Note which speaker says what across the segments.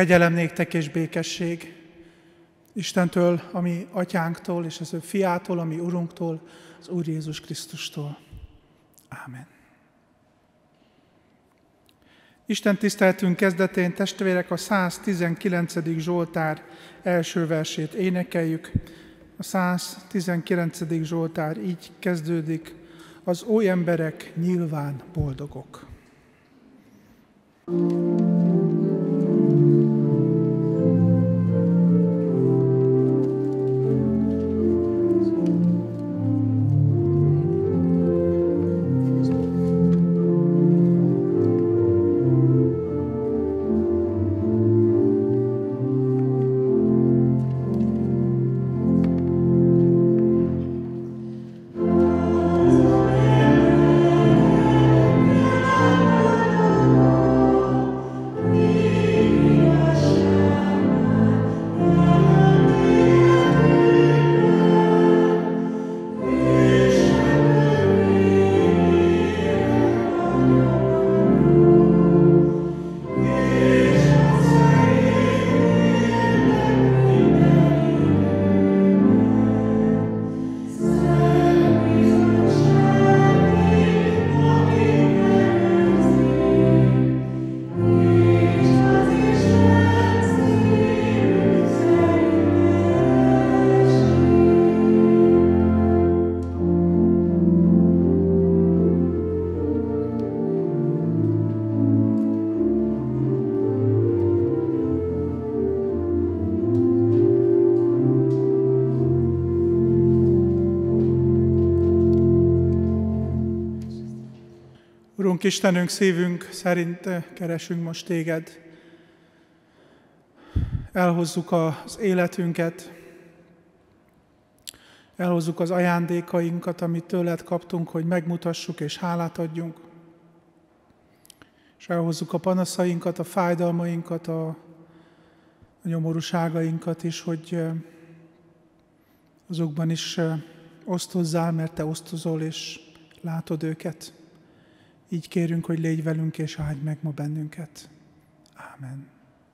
Speaker 1: Kegyelem néktek és békesség Istentől, a mi atyánktól, és az ő fiától, a mi Urunktól, az Úr Jézus Krisztustól. Ámen. Isten tiszteletünk kezdetén, testvérek, a 119. Zsoltár első versét énekeljük. A 119. Zsoltár így kezdődik: az oly emberek nyilván boldogok. Urunk Istenünk, szívünk szerint keresünk most téged. Elhozzuk az életünket, elhozzuk az ajándékainkat, amit tőled kaptunk, hogy megmutassuk és hálát adjunk. És elhozzuk a panaszainkat, a fájdalmainkat, a nyomorúságainkat is, hogy azokban is osztozzál, mert te osztozol és látod őket. Így kérünk, hogy légy velünk és áldj meg ma bennünket. Ámen.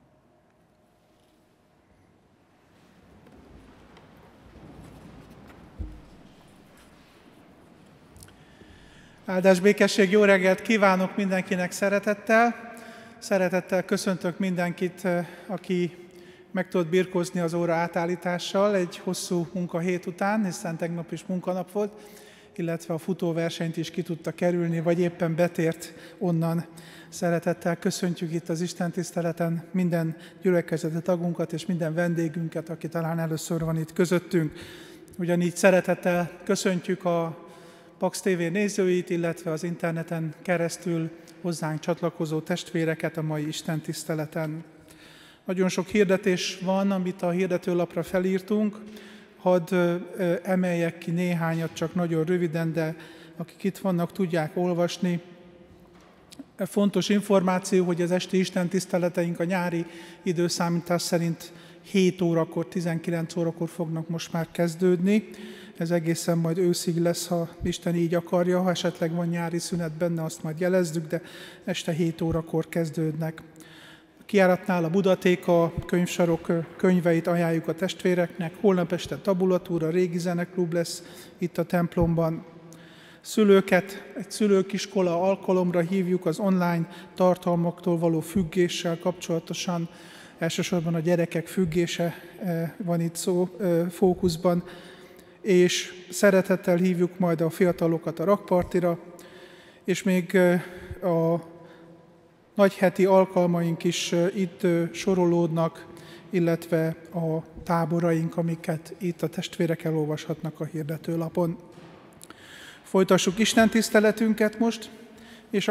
Speaker 1: Áldás, békesség, jó reggelt kívánok mindenkinek szeretettel. Szeretettel köszöntök mindenkit, aki meg tudott birkózni az óra átállítással egy hosszú munkahét után, hiszen tegnap is munkanap volt, illetve a futóversenyt is ki tudta kerülni, vagy éppen betért onnan. Szeretettel köszöntjük itt az istentiszteleten minden gyülekezeti tagunkat és minden vendégünket, aki talán először van itt közöttünk. Ugyanígy szeretettel köszöntjük a Pax TV nézőit, illetve az interneten keresztül hozzánk csatlakozó testvéreket a mai istentiszteleten. Nagyon sok hirdetés van, amit a hirdetőlapra felírtunk. Hadd emeljek ki néhányat, csak nagyon röviden, de akik itt vannak, tudják olvasni. Fontos információ, hogy az esti istentiszteleteink a nyári időszámítás szerint 7 órakor, 19 órakor fognak most már kezdődni. Ez egészen majd őszig lesz, ha Isten így akarja. Ha esetleg van nyári szünet benne, azt majd jelezzük, de este 7 órakor kezdődnek. Kijáratnál a Budatéka könyvsarok könyveit ajánljuk a testvéreknek. Holnap este tabulatúra, régi zeneklub lesz itt a templomban. Szülőket egy szülőkiskola alkalomra hívjuk az online tartalmaktól való függéssel kapcsolatosan. Elsősorban a gyerekek függése van itt szó fókuszban. És szeretettel hívjuk majd a fiatalokat a rakpartira, és még a nagyheti alkalmaink is itt sorolódnak, illetve a táboraink, amiket itt a testvérek elolvashatnak a hirdetőlapon. Folytassuk istentiszteletünket most, és a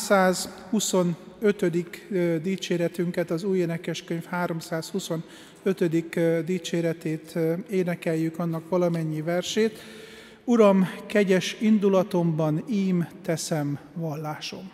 Speaker 1: 325. dicséretünket, az új énekeskönyv 325. dicséretét énekeljük, annak valamennyi versét. Uram, kegyes indulatomban ím teszem vallásom.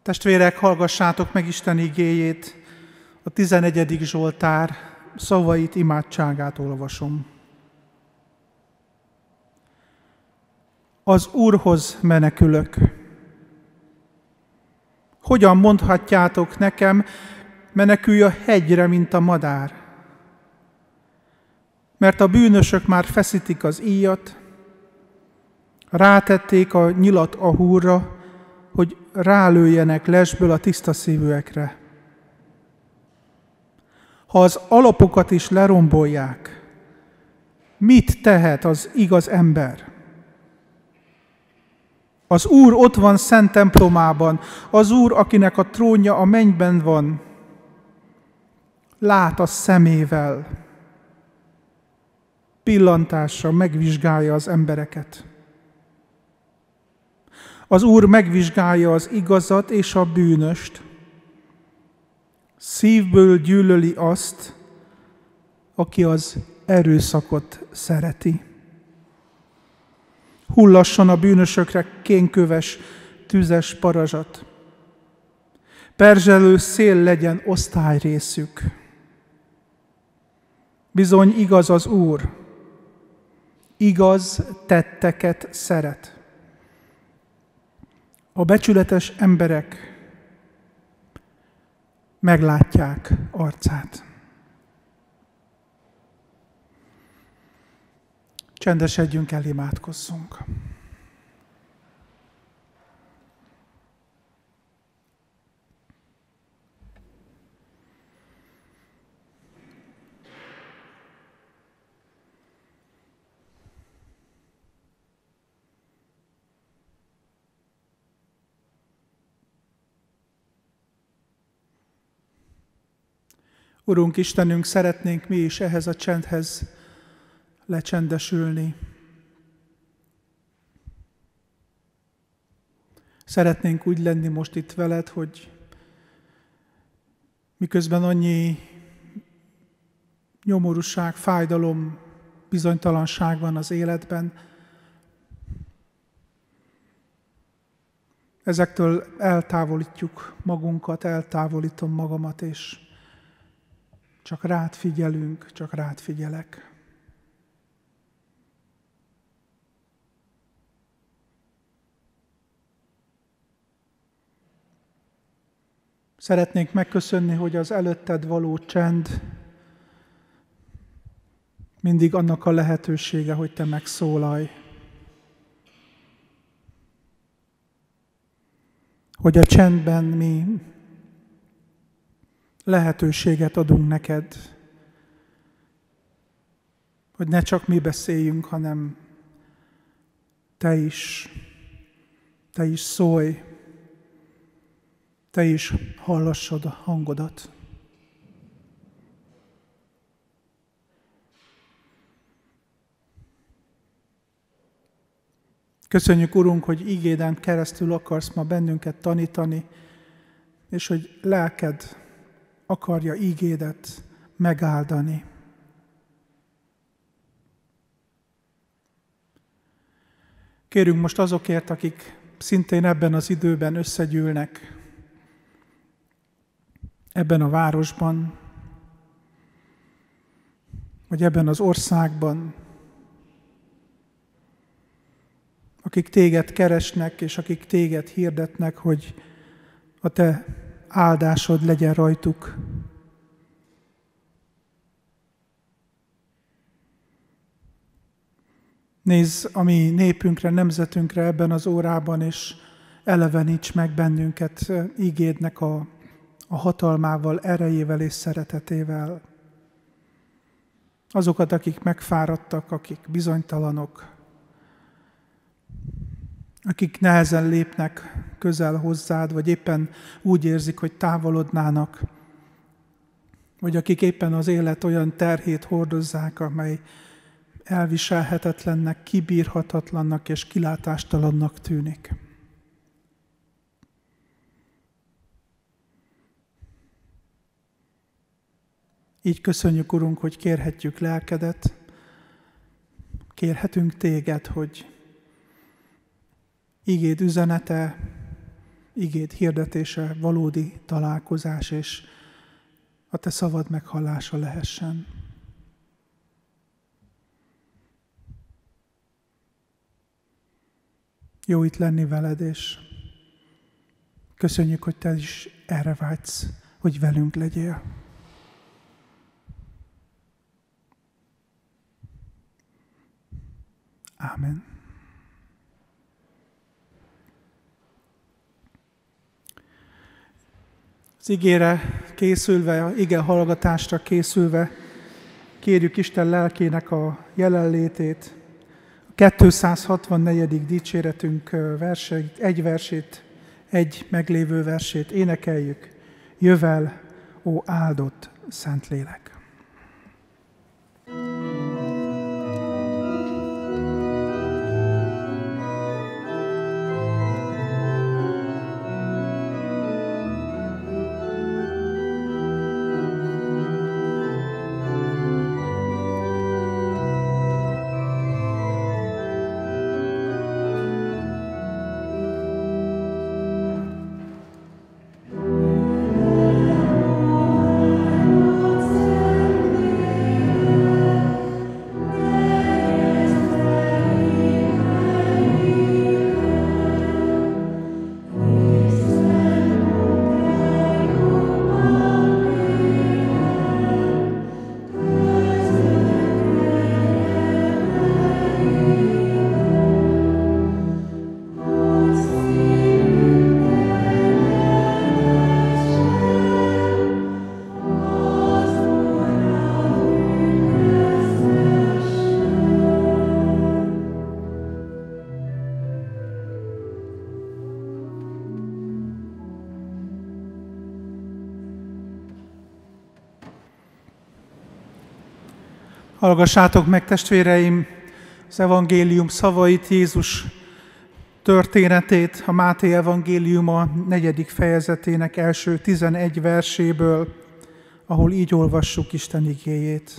Speaker 1: Testvérek, hallgassátok meg Isten igéjét, a 11. Zsoltár szavait, imádságát olvasom. Az Úrhoz menekülök. Hogyan mondhatjátok nekem, menekülj a hegyre, mint a madár? Mert a bűnösök már feszítik az íjat, rátették a nyilat a húrra, hogy rálőjenek lesből a tiszta szívűekre. Ha az alapokat is lerombolják, mit tehet az igaz ember? Az Úr ott van szent templomában, az Úr, akinek a trónja a mennyben van, lát a szemével, pillantással megvizsgálja az embereket. Az Úr megvizsgálja az igazat és a bűnöst, szívből gyűlöli azt, aki az erőszakot szereti. Hullasson a bűnösökre kénköves, tüzes parazsat. Perzselő szél legyen osztályrészük. Bizony igaz az Úr, igaz tetteket szeret. A becsületes emberek meglátják arcát. Csendesedjünk el, imádkozzunk. Urunk Istenünk, szeretnénk mi is ehhez a csendhez lecsendesülni. Szeretnénk úgy lenni most itt veled, hogy miközben annyi nyomorúság, fájdalom, bizonytalanság van az életben, ezektől eltávolítjuk magunkat, eltávolítom magamat, és csak rád figyelünk, csak rád figyelek. Szeretnénk megköszönni, hogy az előtted való csend mindig annak a lehetősége, hogy te megszólalj. Hogy a csendben mi lehetőséget adunk neked, hogy ne csak mi beszéljünk, hanem te is szólj, te is hallassad a hangodat. Köszönjük, Urunk, hogy igéden keresztül akarsz ma bennünket tanítani, és hogy lelked akarja ígédet megáldani. Kérünk most azokért, akik szintén ebben az időben összegyűlnek, ebben a városban, vagy ebben az országban, akik téged keresnek, és akik téged hirdetnek, hogy a te áldásod legyen rajtuk. Nézz a mi népünkre, nemzetünkre ebben az órában, és eleveníts meg bennünket ígédnek a hatalmával, erejével és szeretetével. Azokat, akik megfáradtak, akik bizonytalanok, akik nehezen lépnek közel hozzád, vagy éppen úgy érzik, hogy távolodnának, vagy akik éppen az élet olyan terhét hordozzák, amely elviselhetetlennek, kibírhatatlannak és kilátástalannak tűnik. Így köszönjük, Urunk, hogy kérhetjük lelkedet, kérhetünk téged, hogy igéd üzenete igéd hirdetése, valódi találkozás, és a te szavad meghallása lehessen. Jó itt lenni veled, és köszönjük, hogy te is erre vágysz, hogy velünk legyél. Ámen. Az igére készülve, ige hallgatásra készülve, kérjük Isten lelkének a jelenlétét. A 264. dicséretünk verseit, egy meglévő versét énekeljük. Jövel, ó áldott Szentlélek! Hallgassátok meg, testvéreim, az evangélium szavait, Jézus történetét, a Máté evangéliuma 4. fejezetének első 11 verséből, ahol így olvassuk Isten igéjét.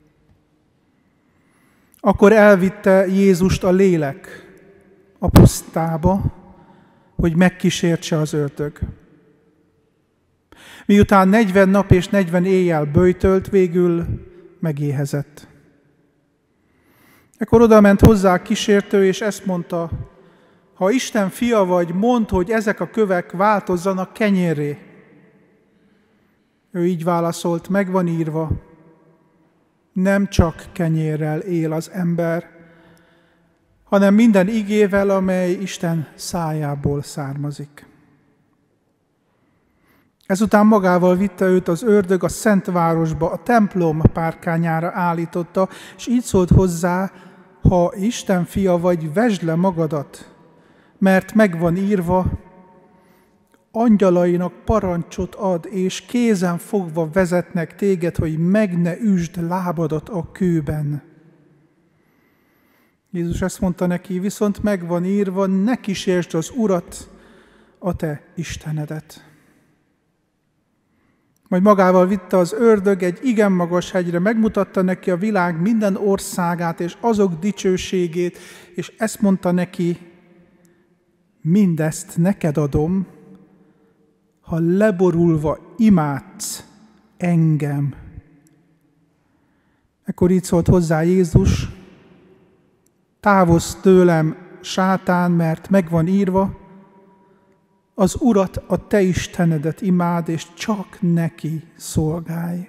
Speaker 1: Akkor elvitte Jézust a lélek a pusztába, hogy megkísértse az ördög. Miután 40 nap és 40 éjjel böjtölt, végül megéhezett. Ekkor odament hozzá a kísértő, és ezt mondta: ha Isten fia vagy, mondd, hogy ezek a kövek változzanak kenyérré. Ő így válaszolt: meg van írva, nem csak kenyérrel él az ember, hanem minden igével, amely Isten szájából származik. Ezután magával vitte őt az ördög a szent városba, a templom párkányára állította, és így szólt hozzá: ha Isten fia vagy, vesd le magadat, mert meg van írva, angyalainak parancsot ad, és kézen fogva vezetnek téged, hogy meg ne üsd lábadat a kőben. Jézus ezt mondta neki: viszont meg van írva, ne kísértsd az Urat, a te Istenedet. Majd magával vitte az ördög egy igen magas hegyre, megmutatta neki a világ minden országát és azok dicsőségét, és ezt mondta neki: mindezt neked adom, ha leborulva imádsz engem. Ekkor így szólt hozzá Jézus: távozz tőlem, sátán, mert meg van írva, az Urat, a te Istenedet imád, és csak neki szolgálj.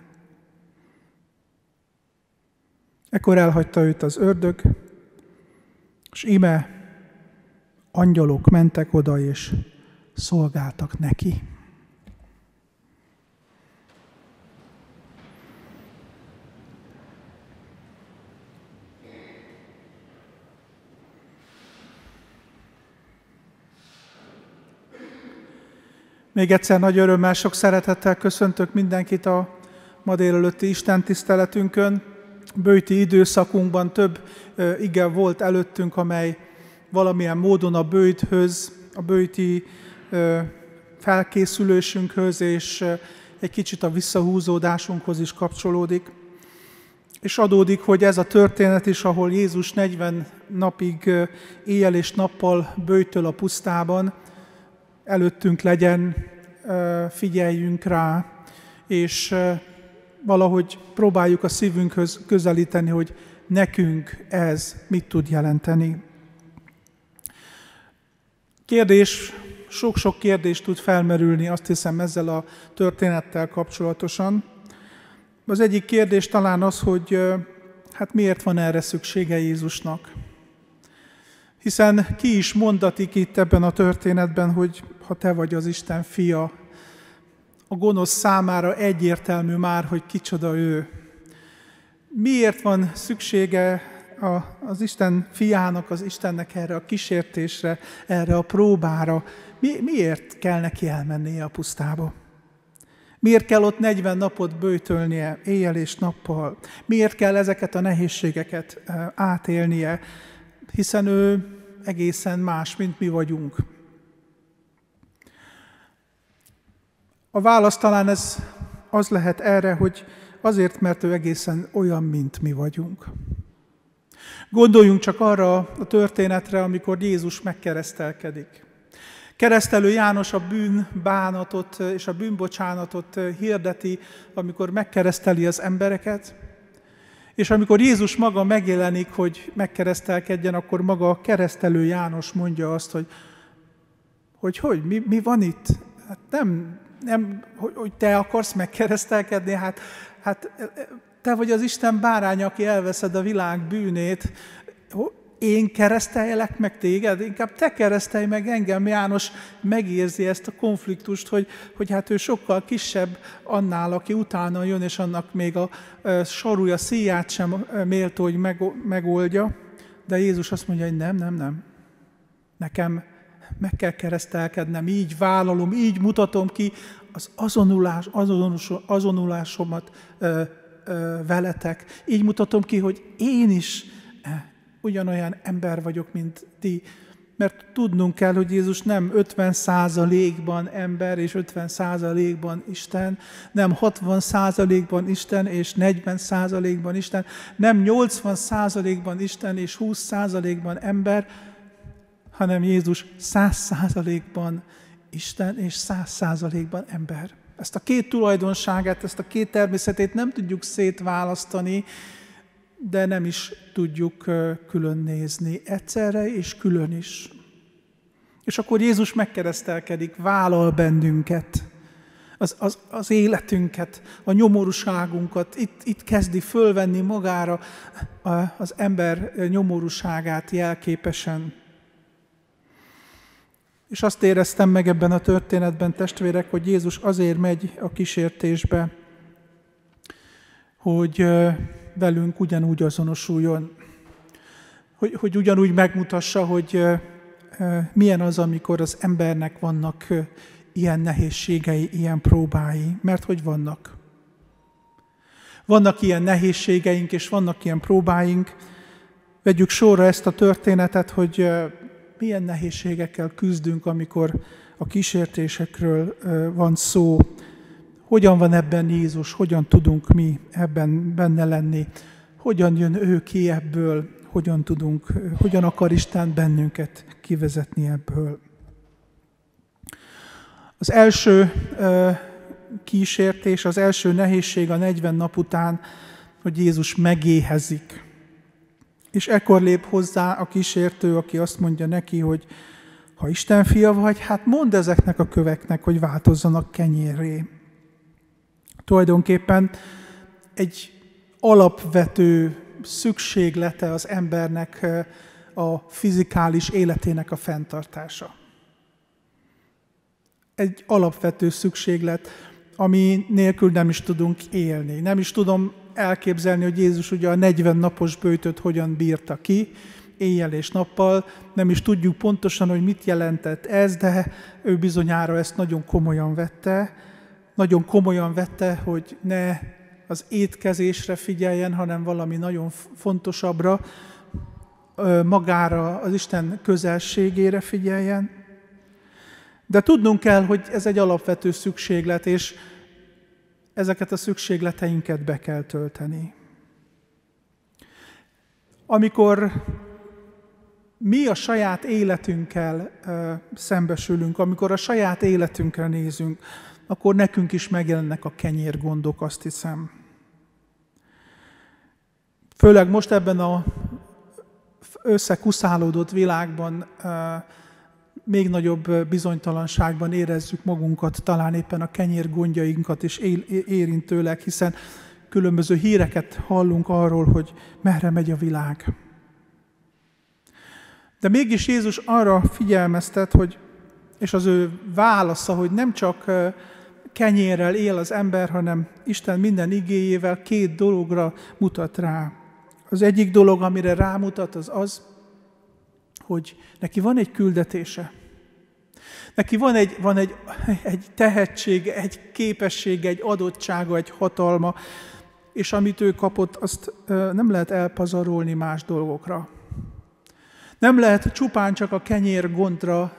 Speaker 1: Ekkor elhagyta őt az ördög, és íme angyalok mentek oda, és szolgáltak neki. Még egyszer nagy örömmel, sok szeretettel köszöntök mindenkit a ma délelőtti istentiszteletünkön. Böjti időszakunkban több ige volt előttünk, amely valamilyen módon a böjthöz, a böjti felkészülésünkhöz és egy kicsit a visszahúzódásunkhoz is kapcsolódik. És adódik, hogy ez a történet is, ahol Jézus 40 napig éjjel és nappal böjtöl a pusztában, előttünk legyen, figyeljünk rá, és valahogy próbáljuk a szívünkhöz közelíteni, hogy nekünk ez mit tud jelenteni. Sok-sok kérdés tud felmerülni, azt hiszem, ezzel a történettel kapcsolatosan. Az egyik kérdés talán az, hogy hát miért van erre szüksége Jézusnak? Hiszen ki is mondatik itt ebben a történetben, hogy ha te vagy az Isten fia, a gonosz számára egyértelmű már, hogy kicsoda ő. Miért van szüksége az Isten fiának, az Istennek erre a kísértésre, erre a próbára? Miért kell neki elmennie a pusztába? Miért kell ott 40 napot böjtölnie, éjjel és nappal? Miért kell ezeket a nehézségeket átélnie? Hiszen ő egészen más, mint mi vagyunk. A válasz talán az lehet erre, hogy azért, mert ő egészen olyan, mint mi vagyunk. Gondoljunk csak arra a történetre, amikor Jézus megkeresztelkedik. Keresztelő János a bűnbánatot és a bűnbocsánatot hirdeti, amikor megkereszteli az embereket, és amikor Jézus maga megjelenik, hogy megkeresztelkedjen, akkor maga a keresztelő János mondja azt, hogy mi van itt? Hát nem, hogy te akarsz megkeresztelkedni, hát te vagy az Isten báránya, aki elveszed a világ bűnét. Én kereszteljelek meg téged? Inkább te keresztelj meg engem. János megérzi ezt a konfliktust, hogy hát ő sokkal kisebb annál, aki utána jön, és annak még a sarúja szíját sem méltó, hogy megoldja. De Jézus azt mondja, hogy nem. Nekem meg kell keresztelkednem, így vállalom, így mutatom ki az azonulásomat veletek. Így mutatom ki, hogy én is ugyanolyan ember vagyok, mint ti. Mert tudnunk kell, hogy Jézus nem 50%-ban ember és 50%-ban Isten, nem 60%-ban Isten és 40%-ban Isten, nem 80%-ban Isten és 20%-ban ember, hanem Jézus 100%-ban Isten és 100%-ban ember. Ezt a két tulajdonságát, ezt a két természetét nem tudjuk szétválasztani, de nem is tudjuk külön nézni. Egyszerre és külön is. És akkor Jézus megkeresztelkedik, vállal bennünket, az életünket, a nyomorúságunkat. Itt kezdi fölvenni magára az ember nyomorúságát jelképesen. És azt éreztem meg ebben a történetben, testvérek, hogy Jézus azért megy a kísértésbe, hogy velünk ugyanúgy azonosuljon. Hogy ugyanúgy megmutassa, hogy milyen az, amikor az embernek vannak ilyen nehézségei, ilyen próbái. Mert hogy vannak. Vannak ilyen nehézségeink, és vannak ilyen próbáink. Vegyük sorra ezt a történetet, hogy milyen nehézségekkel küzdünk, amikor a kísértésekről van szó. Hogyan van ebben Jézus, hogyan tudunk mi ebben benne lenni, hogyan jön ő ki ebből, hogyan akar Isten bennünket kivezetni ebből. Az első kísértés, az első nehézség a 40 nap után, hogy Jézus megéhezik. És ekkor lép hozzá a kísértő, aki azt mondja neki, hogy ha Isten fia vagy, hát mondd ezeknek a köveknek, hogy változzanak kenyérré. Tulajdonképpen egy alapvető szükséglete az embernek a fizikális életének a fenntartása. Egy alapvető szükséglet, ami nélkül nem is tudunk élni. Nem is tudom elképzelni, hogy Jézus ugye a 40 napos böjtöt hogyan bírta ki, éjjel és nappal. Nem is tudjuk pontosan, hogy mit jelentett ez, de ő bizonyára ezt nagyon komolyan vette. Nagyon komolyan vette, hogy ne az étkezésre figyeljen, hanem valami nagyon fontosabbra, magára, az Isten közelségére figyeljen. De tudnunk kell, hogy ez egy alapvető szükséglet, és ezeket a szükségleteinket be kell tölteni. Amikor mi a saját életünkkel szembesülünk, amikor a saját életünkre nézünk, akkor nekünk is megjelennek a kenyérgondok, azt hiszem. Főleg most ebben a összekuszálódott világban még nagyobb bizonytalanságban érezzük magunkat, talán éppen a kenyérgondjainkat is érintőleg, hiszen különböző híreket hallunk arról, hogy merre megy a világ. De mégis Jézus arra figyelmeztet, és az ő válasza, hogy nem csak kenyérrel él az ember, hanem Isten minden igéjével 2 dologra mutat rá. Az egyik dolog, amire rámutat, az, hogy neki van egy küldetése. Neki van egy tehetsége, egy képessége, egy adottsága, egy hatalma, és amit ő kapott, azt nem lehet elpazarolni más dolgokra. Nem lehet csupán csak a kenyérgondra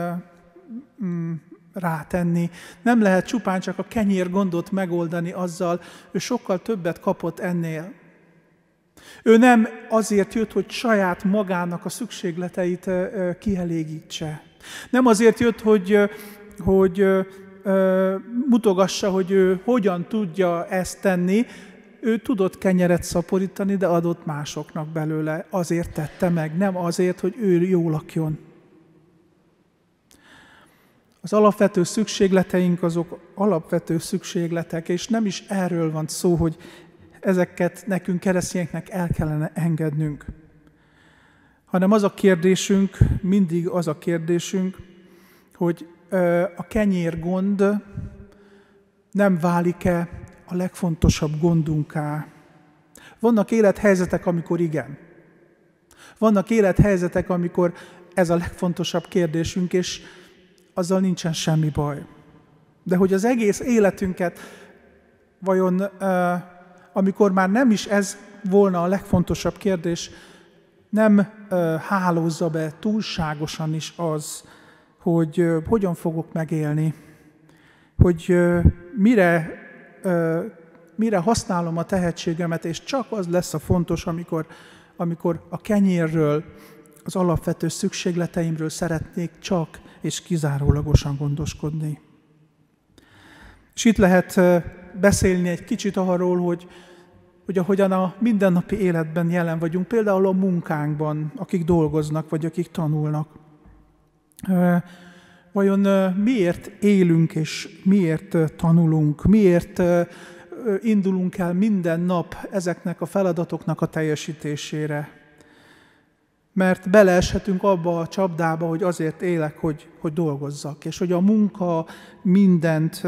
Speaker 1: rátenni, nem lehet csupán csak a kenyérgondot megoldani azzal, ő sokkal többet kapott ennél. Ő nem azért jött, hogy saját magának a szükségleteit kielégítse. Nem azért jött, hogy mutogassa, hogy ő hogyan tudja ezt tenni. Ő tudott kenyeret szaporítani, de adott másoknak belőle. Azért tette meg, nem azért, hogy ő jól lakjon. Az alapvető szükségleteink azok alapvető szükségletek, és nem is erről van szó, hogy ezeket nekünk keresztényeknek el kellene engednünk. Hanem az a kérdésünk, mindig az a kérdésünk, hogy a kenyérgond nem válik-e a legfontosabb gondunká. Vannak élethelyzetek, amikor igen. Vannak élethelyzetek, amikor ez a legfontosabb kérdésünk, és azzal nincsen semmi baj. De hogy az egész életünket vajon, amikor már nem is ez volna a legfontosabb kérdés, nem hálózza be túlságosan is az, hogy hogyan fogok megélni, hogy mire használom a tehetségemet, és csak az lesz a fontos, amikor a kenyérről, az alapvető szükségleteimről szeretnék csak és kizárólagosan gondoskodni. És itt lehet beszélni egy kicsit arról, hogy ahogyan a mindennapi életben jelen vagyunk, például a munkánkban, akik dolgoznak, vagy akik tanulnak. Vajon miért élünk és miért tanulunk, miért indulunk el minden nap ezeknek a feladatoknak a teljesítésére? Mert beleeshetünk abba a csapdába, hogy azért élek, hogy dolgozzak, és hogy a munka mindent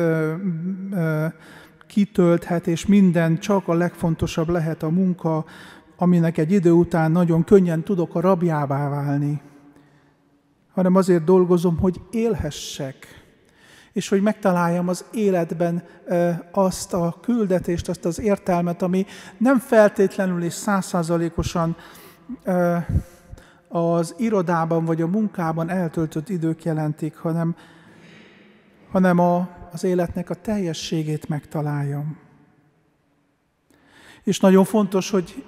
Speaker 1: kitölthet, és minden csak a legfontosabb lehet a munka, aminek egy idő után nagyon könnyen tudok a rabjává válni. Hanem azért dolgozom, hogy élhessek, és hogy megtaláljam az életben azt a küldetést, azt az értelmet, ami nem feltétlenül és 100%-osan az irodában vagy a munkában eltöltött idők jelentik, hanem az életnek a teljességét megtaláljam. És nagyon fontos, hogy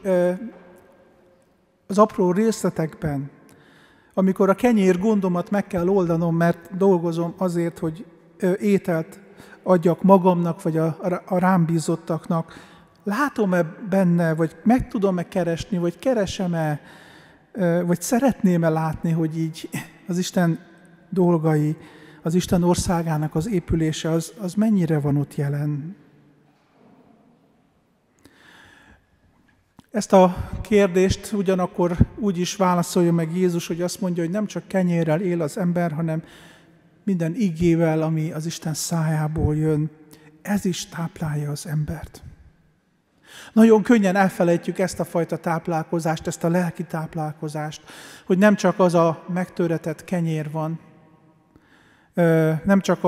Speaker 1: az apró részletekben, amikor a kenyér gondomat meg kell oldanom, mert dolgozom azért, hogy ételt adjak magamnak, vagy a rám bízottaknak, látom-e benne, vagy meg tudom-e keresni, vagy keresem-e, vagy szeretném-e látni, hogy így az Isten dolgai, az Isten országának az épülése, az mennyire van ott jelen. Ezt a kérdést ugyanakkor úgy is válaszolja meg Jézus, hogy azt mondja, hogy nem csak kenyérrel él az ember, hanem minden igével, ami az Isten szájából jön. Ez is táplálja az embert. Nagyon könnyen elfelejtjük ezt a fajta táplálkozást, ezt a lelki táplálkozást, hogy nem csak az a megtöretett kenyér van, nem csak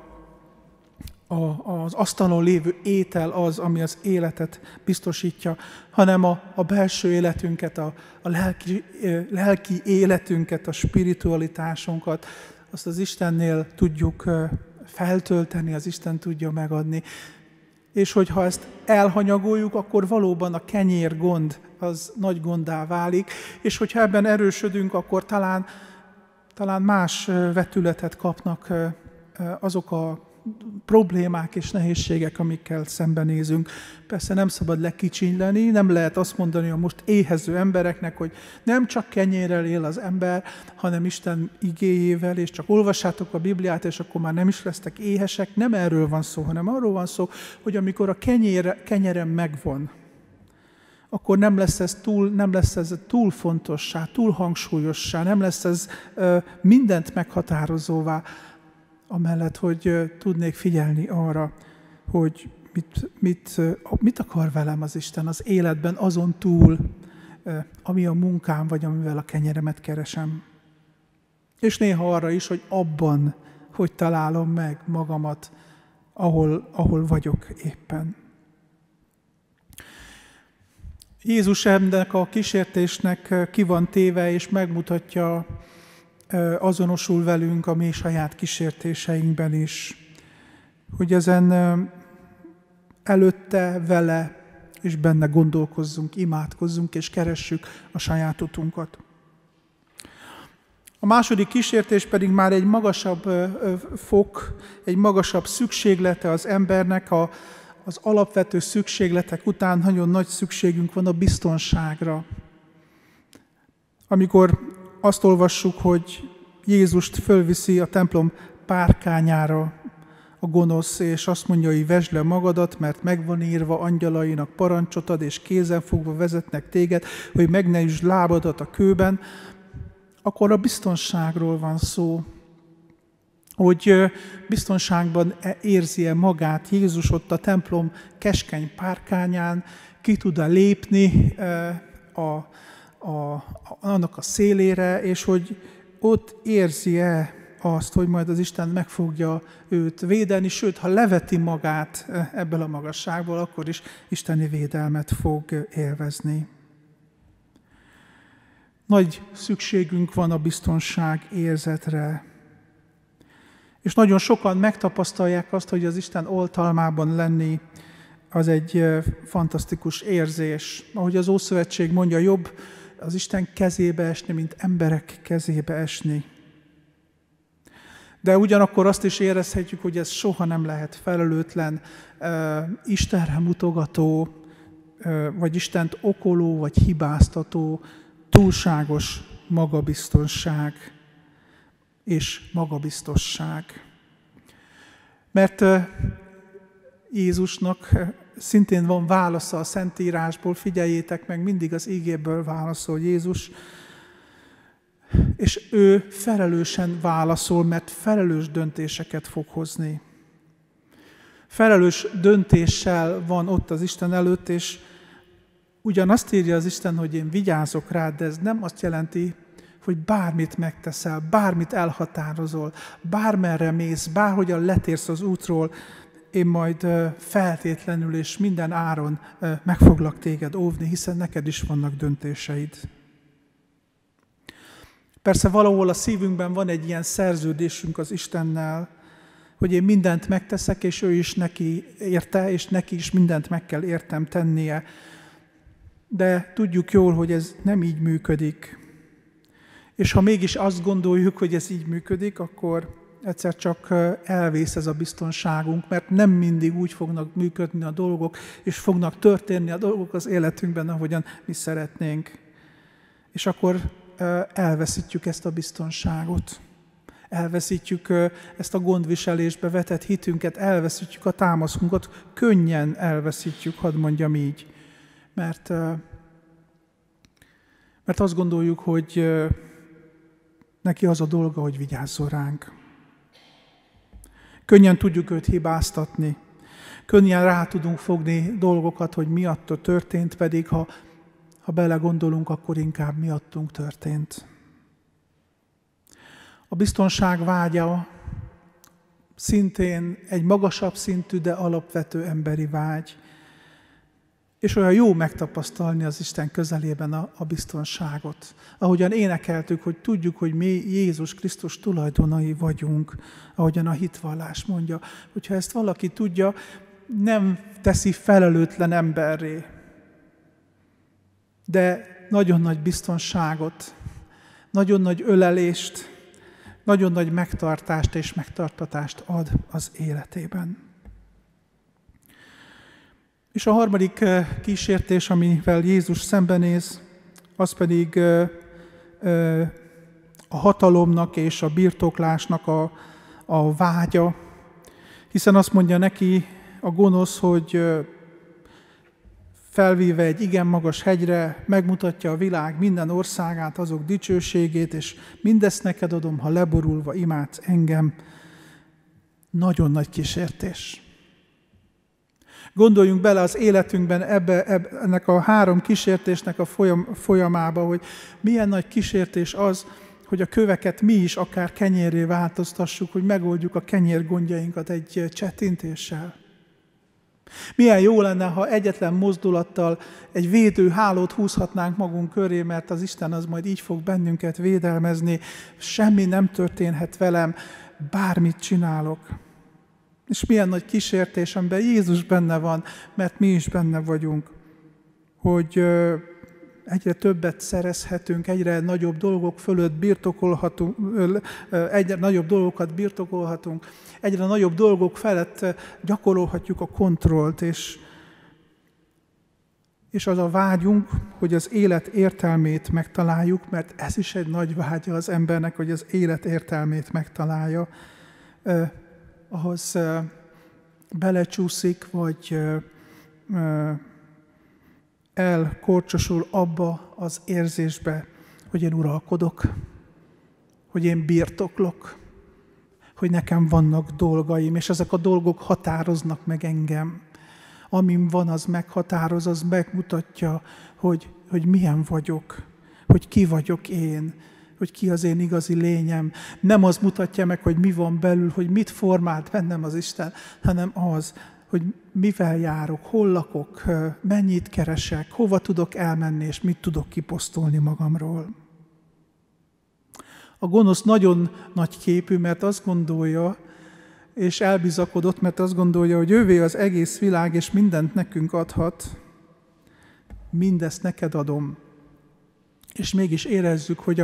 Speaker 1: az asztalon lévő étel az, ami az életet biztosítja, hanem a belső életünket, a lelki életünket, a spiritualitásunkat, azt az Istennél tudjuk feltölteni, az Isten tudja megadni. És hogyha ezt elhanyagoljuk, akkor valóban a kenyér gond az nagy gonddá válik, és hogyha ebben erősödünk, akkor talán más vetületet kapnak azok a problémák és nehézségek, amikkel szembenézünk. Persze nem szabad lekicsinyleni, nem lehet azt mondani a most éhező embereknek, hogy nem csak kenyérrel él az ember, hanem Isten igéjével, és csak olvassátok a Bibliát, és akkor már nem is lesztek éhesek. Nem erről van szó, hanem arról van szó, hogy amikor a kenyerem megvan, akkor nem lesz ez túl fontossá, túl hangsúlyossá, nem lesz ez mindent meghatározóvá, amellett, hogy tudnék figyelni arra, hogy mit akar velem az Isten az életben azon túl, ami a munkám, vagy amivel a kenyeremet keresem. És néha arra is, hogy abban, hogy találom meg magamat, ahol vagyok éppen. Jézus ennek a kísértésnek ki van téve, és megmutatja, azonosul velünk a mi saját kísértéseinkben is, hogy ezen előtte, vele és benne gondolkozzunk, imádkozzunk és keressük a saját utunkat. A második kísértés pedig már egy magasabb fok, egy magasabb szükséglete az embernek, az alapvető szükségletek után nagyon nagy szükségünk van a biztonságra. Amikor azt olvassuk, hogy Jézust fölviszi a templom párkányára a gonosz, és azt mondja, hogy vesd le magadat, mert megvan írva, angyalainak parancsot ad, és kézenfogva vezetnek téged, hogy meg ne üsd lábadat a kőben, akkor a biztonságról van szó. Hogy biztonságban érzi-e magát Jézus ott a templom keskeny párkányán, ki tud-e lépni annak a szélére, és hogy ott érzi-e azt, hogy majd az Isten meg fogja őt védeni, sőt, ha leveti magát ebből a magasságból, akkor is isteni védelmet fog élvezni. Nagy szükségünk van a biztonság érzetre. És nagyon sokan megtapasztalják azt, hogy az Isten oltalmában lenni, az egy fantasztikus érzés. Ahogy az Ószövetség mondja, jobb az Isten kezébe esni, mint emberek kezébe esni. De ugyanakkor azt is érezhetjük, hogy ez soha nem lehet felelőtlen, Istenre mutogató, vagy Istent okoló, vagy hibáztató, túlságos magabiztonság és magabiztosság. Mert Jézusnak szintén van válasza a Szentírásból, figyeljétek meg, mindig az igéből válaszol Jézus, és ő felelősen válaszol, mert felelős döntéseket fog hozni. Felelős döntéssel van ott az Isten előtt, és ugyanazt írja az Isten, hogy én vigyázok rád, de ez nem azt jelenti, hogy bármit megteszel, bármit elhatározol, bármerre mész, bárhogyan letérsz az útról, én majd feltétlenül és minden áron meg foglak téged óvni, hiszen neked is vannak döntéseid. Persze valahol a szívünkben van egy ilyen szerződésünk az Istennel, hogy én mindent megteszek, és ő is neki érte, és neki is mindent meg kell értem tennie. De tudjuk jól, hogy ez nem így működik. És ha mégis azt gondoljuk, hogy ez így működik, akkor egyszer csak elvész ez a biztonságunk, mert nem mindig úgy fognak működni a dolgok, és fognak történni a dolgok az életünkben, ahogyan mi szeretnénk. És akkor elveszítjük ezt a biztonságot. Elveszítjük ezt a gondviselésbe vetett hitünket, elveszítjük a támaszunkat, könnyen elveszítjük, hadd mondjam így. Mert azt gondoljuk, hogy neki az a dolga, hogy vigyázzon ránk. Könnyen tudjuk őt hibáztatni. Könnyen rá tudunk fogni dolgokat, hogy miatta történt, pedig ha belegondolunk, akkor inkább miattunk történt. A biztonság vágya szintén egy magasabb szintű, de alapvető emberi vágy. És olyan jó megtapasztalni az Isten közelében a biztonságot. Ahogyan énekeltük, hogy tudjuk, hogy mi Jézus Krisztus tulajdonai vagyunk, ahogyan a hitvallás mondja. Hogyha ezt valaki tudja, nem teszi felelőtlen emberré. De nagyon nagy biztonságot, nagyon nagy ölelést, nagyon nagy megtartást és megtartatást ad az életében. És a harmadik kísértés, amivel Jézus szembenéz, az pedig a hatalomnak és a birtoklásnak a vágya, hiszen azt mondja neki a gonosz, hogy felvíve egy igen magas hegyre, megmutatja a világ minden országát, azok dicsőségét, és mindezt neked adom, ha leborulva imádsz engem. Nagyon nagy kísértés. Gondoljunk bele az életünkben ennek a 3 kísértésnek a folyamába, hogy milyen nagy kísértés az, hogy a köveket mi is akár kenyérré változtassuk, hogy megoldjuk a kenyér gondjainkat egy csettintéssel. Milyen jó lenne, ha egyetlen mozdulattal egy védőhálót húzhatnánk magunk köré, mert az Isten az majd így fog bennünket védelmezni, semmi nem történhet velem, bármit csinálok. És milyen nagy kísértés, amiben Jézus benne van, mert mi is benne vagyunk, hogy egyre többet szerezhetünk, egyre nagyobb dolgok fölött birtokolhatunk, egyre nagyobb dolgokat birtokolhatunk, egyre nagyobb dolgok felett gyakorolhatjuk a kontrollt, és az a vágyunk, hogy az élet értelmét megtaláljuk, mert ez is egy nagy vágya az embernek, hogy az élet értelmét megtalálja, ahhoz belecsúszik, vagy elkorcsosul abba az érzésbe, hogy én uralkodok, hogy én birtoklok, hogy nekem vannak dolgaim, és ezek a dolgok határoznak meg engem. Amin van, az meghatároz, az megmutatja, hogy milyen vagyok, hogy ki vagyok én, hogy ki az én igazi lényem. Nem az mutatja meg, hogy mi van belül, hogy mit formált bennem az Isten, hanem az, hogy mivel járok, hol lakok, mennyit keresek, hova tudok elmenni, és mit tudok kiposztolni magamról. A gonosz nagyon nagy képű, mert azt gondolja, és elbizakodott, mert azt gondolja, hogy ővé az egész világ, és mindent nekünk adhat. Mindezt neked adom. És mégis érezzük, hogy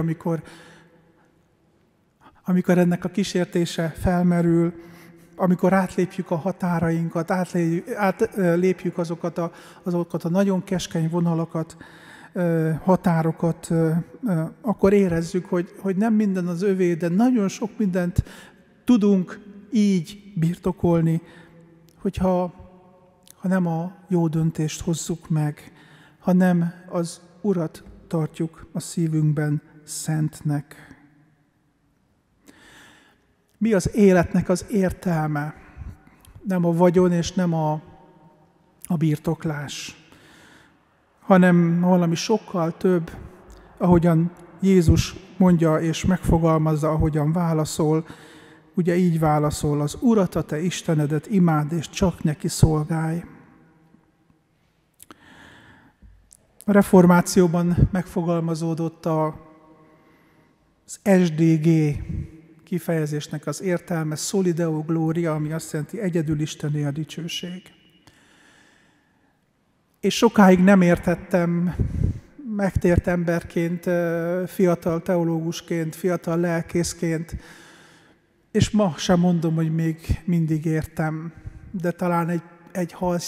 Speaker 1: amikor ennek a kísértése felmerül, amikor átlépjük a határainkat, átlépjük azokat a nagyon keskeny vonalakat, határokat, akkor érezzük, hogy nem minden az övé, de nagyon sok mindent tudunk így birtokolni, hogyha nem a jó döntést hozzuk meg, hanem az Urat tartjuk a szívünkben szentnek. Mi az életnek az értelme? Nem a vagyon és nem a birtoklás, hanem valami sokkal több, ahogyan Jézus mondja és megfogalmazza, ahogyan válaszol. Ugye így válaszol: az Urat, a te Istenedet imádd, és csak neki szolgálj. A reformációban megfogalmazódott az SDG kifejezésnek az értelme, Soli Deo Gloria, ami azt jelenti, egyedül Istené a dicsőség. És sokáig nem értettem, megtért emberként, fiatal teológusként, fiatal lelkészként, és ma sem mondom, hogy még mindig értem, de talán egy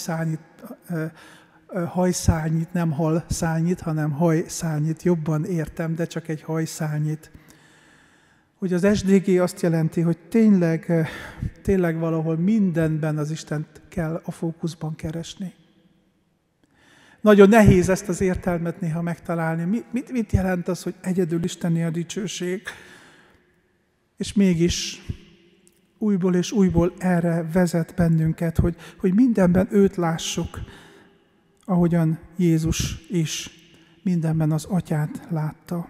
Speaker 1: hajszárnyit, nem halszárnyit, hanem hajszárnyit jobban értem, de csak egy hajszárnyit. Hogy az SDG azt jelenti, hogy tényleg valahol mindenben az Istent kell a fókuszban keresni. Nagyon nehéz ezt az értelmet néha megtalálni. Mit jelent az, hogy egyedül Istené a dicsőség? És mégis újból és újból erre vezet bennünket, hogy mindenben őt lássuk, ahogyan Jézus is mindenben az Atyát látta.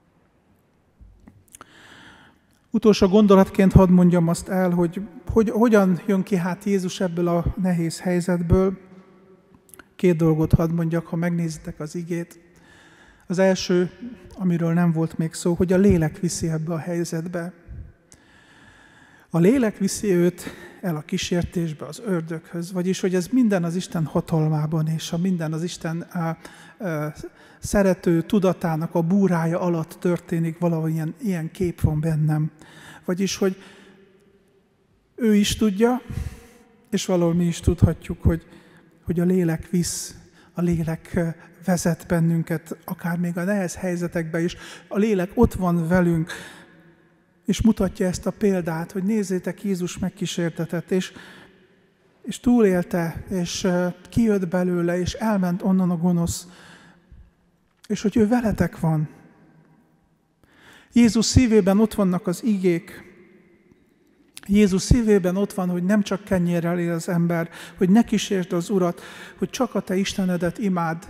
Speaker 1: Utolsó gondolatként hadd mondjam azt el, hogy hogyan jön ki hát Jézus ebből a nehéz helyzetből. 2 dolgot hadd mondjak, ha megnézitek az igét. Az első, amiről nem volt még szó, hogy a lélek viszi ebbe a helyzetbe. A lélek viszi őt el a kísértésbe, az ördöghöz, vagyis hogy ez minden az Isten hatalmában, és a minden az Isten szerető tudatának a búrája alatt történik, valahol ilyen kép van bennem. Vagyis, hogy ő is tudja, és valahol mi is tudhatjuk, hogy a lélek visz, a lélek vezet bennünket, akár még a nehéz helyzetekben is. A lélek ott van velünk, és mutatja ezt a példát, hogy nézzétek, Jézus megkísértetett, és túlélte, és kijött belőle, és elment onnan a gonosz, és hogy ő veletek van. Jézus szívében ott vannak az igék. Jézus szívében ott van, hogy nem csak kenyérrel él az ember, hogy ne kísérd az Urat, hogy csak a te Istenedet imád.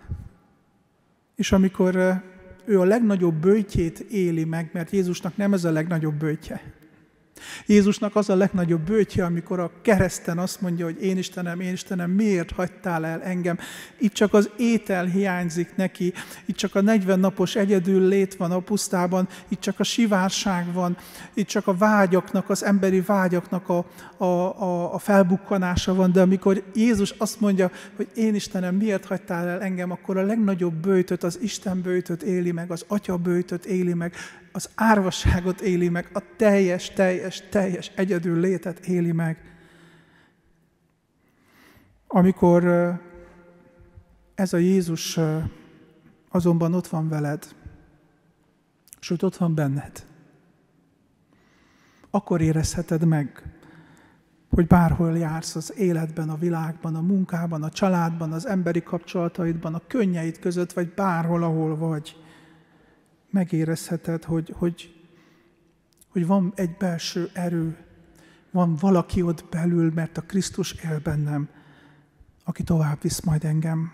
Speaker 1: És amikor ő a legnagyobb böjtjét éli meg, mert Jézusnak nem ez a legnagyobb böjtje. Jézusnak az a legnagyobb böjtje, amikor a kereszten azt mondja, hogy én Istenem, miért hagytál el engem? Itt csak az étel hiányzik neki, itt csak a 40 napos egyedül lét van a pusztában, itt csak a sivárság van, itt csak a vágyaknak, az emberi vágyaknak a felbukkanása van, de amikor Jézus azt mondja, hogy én Istenem, miért hagytál el engem, akkor a legnagyobb böjtöt, az Isten böjtöt éli meg, az Atya böjtöt éli meg, az árvasságot éli meg, a teljes egyedül létet éli meg. Amikor ez a Jézus azonban ott van veled, sőt ott van benned, akkor érezheted meg, hogy bárhol jársz az életben, a világban, a munkában, a családban, az emberi kapcsolataidban, a könnyeid között, vagy bárhol, ahol vagy, megérezheted, hogy van egy belső erő, van valaki ott belül, mert a Krisztus él bennem, aki tovább visz majd engem.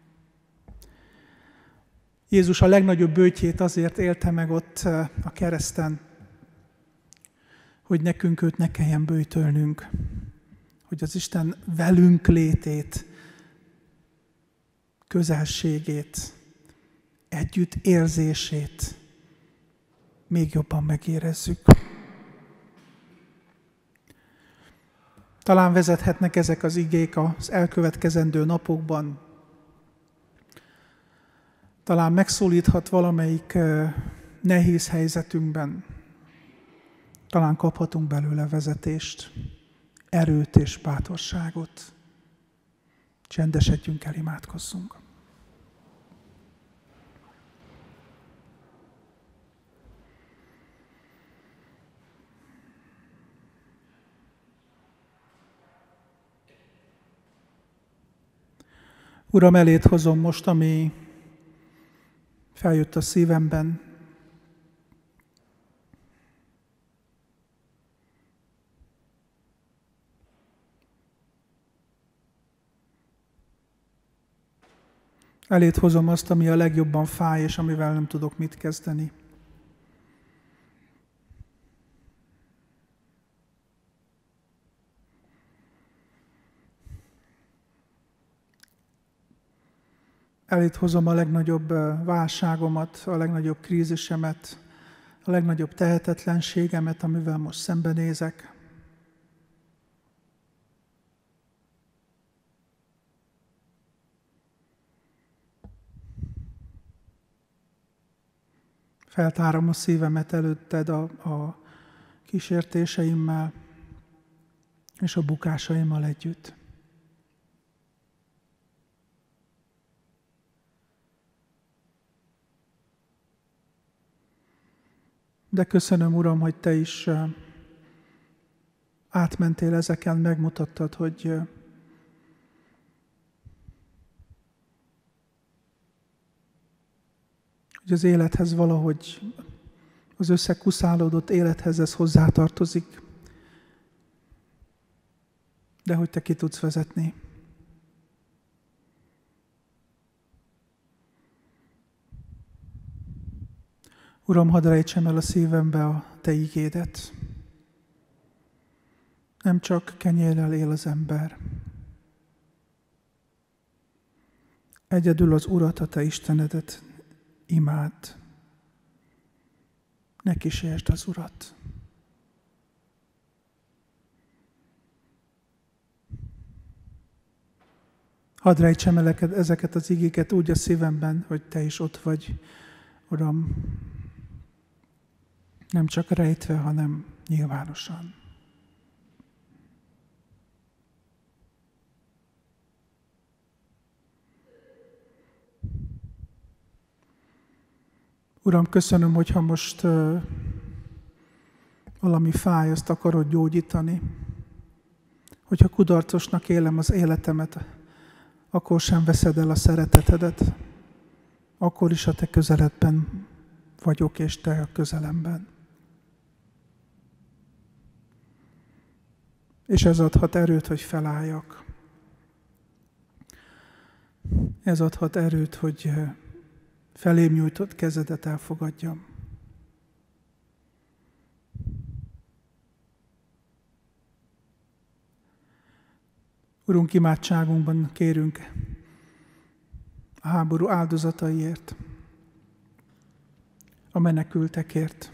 Speaker 1: Jézus a legnagyobb böjtjét azért élte meg ott a kereszten, hogy nekünk őt ne kelljen böjtölnünk, hogy az Isten velünk létét, közelségét, együtt érzését még jobban megérezzük. Talán vezethetnek ezek az igék az elkövetkezendő napokban. Talán megszólíthat valamelyik nehéz helyzetünkben. Talán kaphatunk belőle vezetést, erőt és bátorságot. Csendesedjünk el, imádkozzunk. Uram, eléd hozom most, ami feljött a szívemben. Eléd hozom azt, ami a legjobban fáj, és amivel nem tudok mit kezdeni. Eléd hozom a legnagyobb válságomat, a legnagyobb krízisemet, a legnagyobb tehetetlenségemet, amivel most szembenézek. Feltárom a szívemet előtted a kísértéseimmel és a bukásaimmal együtt. De köszönöm, Uram, hogy Te is átmentél ezeken, megmutattad, hogy az élethez valahogy, az összekuszálódott élethez ez hozzátartozik, de hogy Te ki tudsz vezetni. Uram, hadd rejtsem el a szívembe a Te igédet. Nem csak kenyérrel él az ember. Egyedül az Urat, a Te Istenedet imádd. Ne kísérd az Urat. Hadd rejtsem el ezeket az igéket úgy a szívemben, hogy Te is ott vagy, Uram, nem csak rejtve, hanem nyilvánosan. Uram, köszönöm, hogyha most valami fáj, azt akarod gyógyítani. Hogyha kudarcosnak élem az életemet, akkor sem veszed el a szeretetedet. Akkor is a Te közeledben vagyok, és Te a közelemben. És ez adhat erőt, hogy felálljak. Ez adhat erőt, hogy felém nyújtott kezedet elfogadjam. Urunk, imádságunkban kérünk a háború áldozataiért, a menekültekért,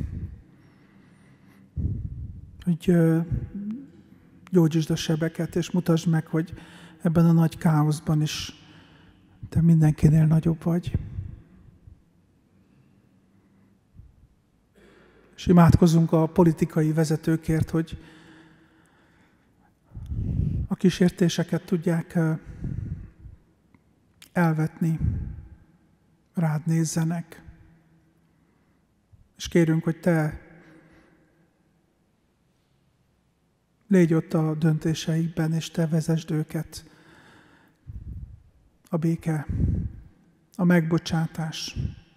Speaker 1: hogy gyógyítsd a sebeket, és mutasd meg, hogy ebben a nagy káoszban is Te mindenkinél nagyobb vagy. És imádkozunk a politikai vezetőkért, hogy a kísértéseket tudják elvetni, rád nézzenek. És kérünk, hogy Te légy ott a döntéseikben, és Te vezesd őket. A béke, a megbocsátás,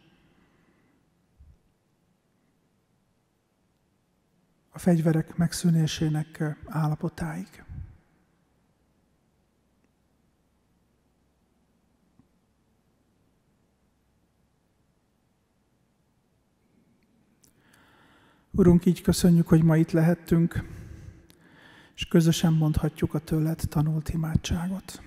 Speaker 1: a fegyverek megszűnésének állapotáig. Urunk, így köszönjük, hogy ma itt lehettünk, és közösen mondhatjuk a tőled tanult imádságot.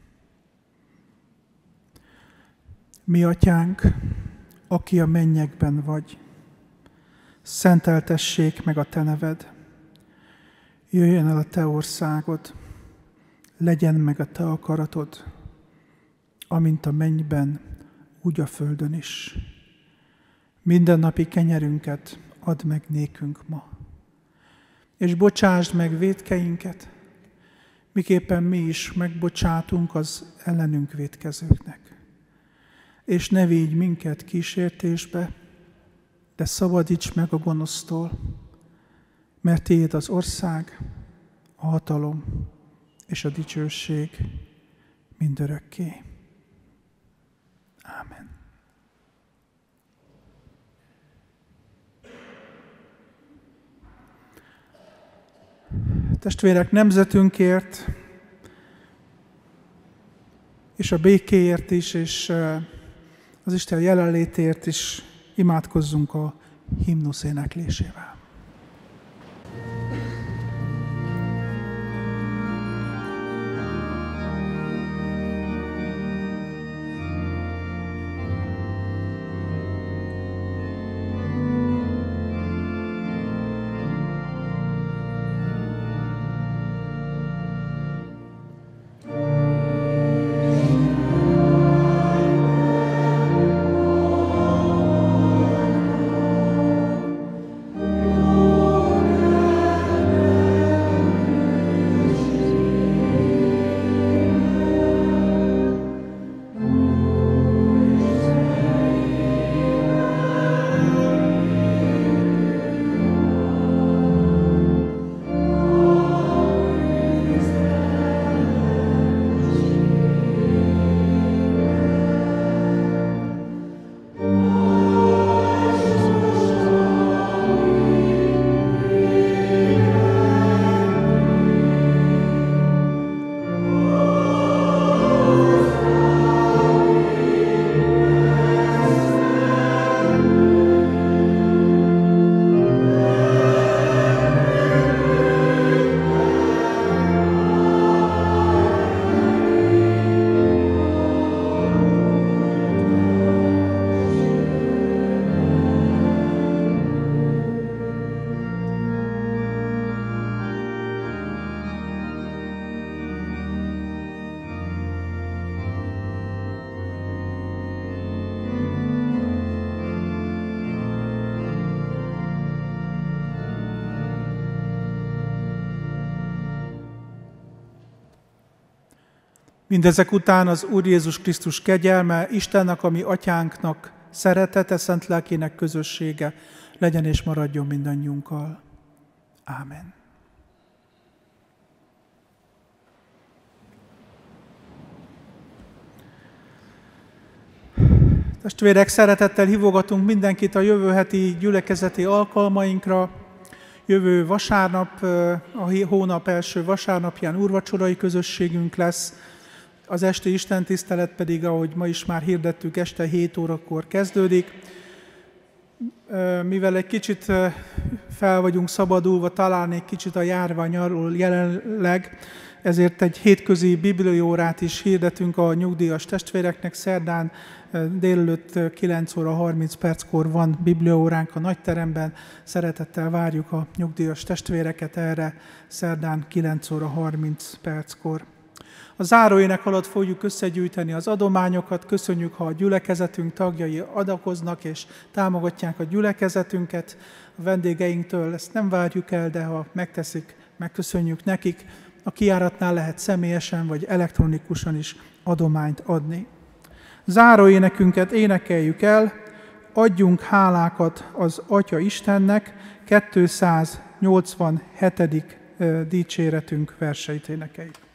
Speaker 1: Mi atyánk, aki a mennyekben vagy, szenteltessék meg a Te neved, jöjjön el a Te országod, legyen meg a Te akaratod, amint a mennyben, úgy a földön is. Mindennapi kenyerünket add meg nékünk ma, és bocsásd meg vétkeinket, miképpen mi is megbocsátunk az ellenünk vétkezőknek. És ne vigy minket kísértésbe, de szabadíts meg a gonosztól, mert Tiéd az ország, a hatalom és a dicsőség mindörökké. Ámen. Testvérek, nemzetünkért, és a békéért is, és az Isten jelenlétért is imádkozzunk a himnusz éneklésével.
Speaker 2: Amen.
Speaker 1: Mindezek után az Úr Jézus Krisztus kegyelme, Istennek, a mi atyánknak szeretete, szent lelkének közössége legyen és maradjon mindannyiunkkal. Ámen. Testvérek, szeretettel hívogatunk mindenkit a jövő heti gyülekezeti alkalmainkra. Jövő vasárnap, a hónap első vasárnapján úrvacsorai közösségünk lesz, az esti istentisztelet pedig, ahogy ma is már hirdettük, este 7 órakor kezdődik. Mivel egy kicsit fel vagyunk szabadulva, talán egy kicsit a járvány arról jelenleg, ezért egy hétközi bibliaórát is hirdetünk a nyugdíjas testvéreknek. Szerdán délelőtt 9 óra 30 perckor van bibliaóránk a nagyteremben. Szeretettel várjuk a nyugdíjas testvéreket erre szerdán 9 óra 30 perckor. A záróének alatt fogjuk összegyűjteni az adományokat. Köszönjük, ha a gyülekezetünk tagjai adakoznak és támogatják a gyülekezetünket. A vendégeinktől ezt nem várjuk el, de ha megteszik, megköszönjük nekik. A kijáratnál lehet személyesen vagy elektronikusan is adományt adni. Záróénekünket énekeljük el, adjunk hálákat az Atya Istennek, 287. dicséretünk verseit énekeljük.